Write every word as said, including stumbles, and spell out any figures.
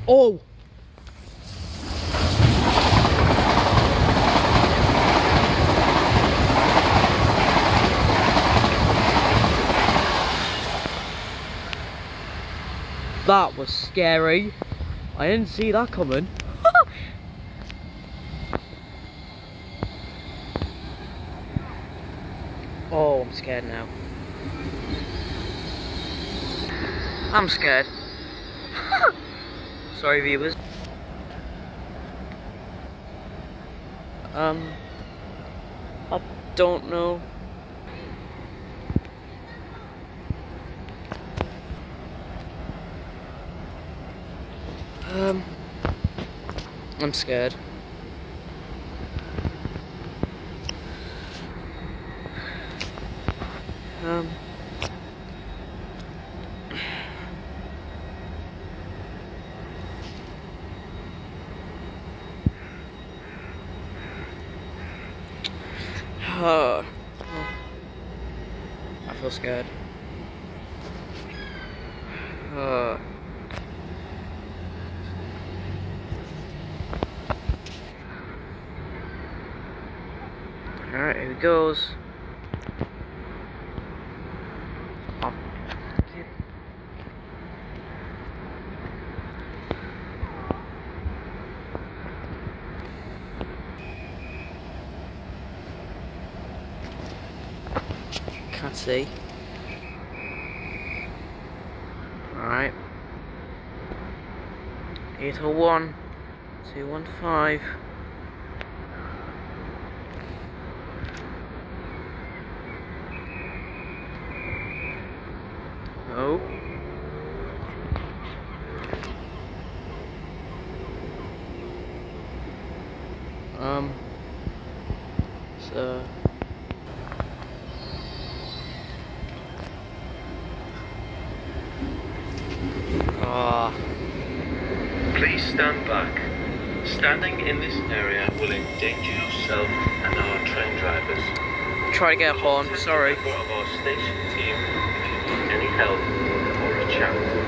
Oh! That was scary. I didn't see that coming. Oh, I'm scared now. I'm scared. Sorry, viewers. Um, I don't know. Um, I'm scared. Um, uh, I feel scared. Uh, Alright, here he goes. Oh. Can't see. Alright. eight oh one, two one five. Oh. Um. So. Ah. Please stand back. Standing in this area will endanger yourself and our train drivers. Try to get up on. Sorry. Of our station team if you need any help or a chat.